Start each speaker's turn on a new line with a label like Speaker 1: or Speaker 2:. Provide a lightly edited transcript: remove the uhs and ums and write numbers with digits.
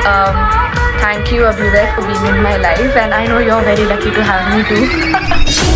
Speaker 1: Thank you, Abhivek, for being in my life, and I know you're very lucky to have me too.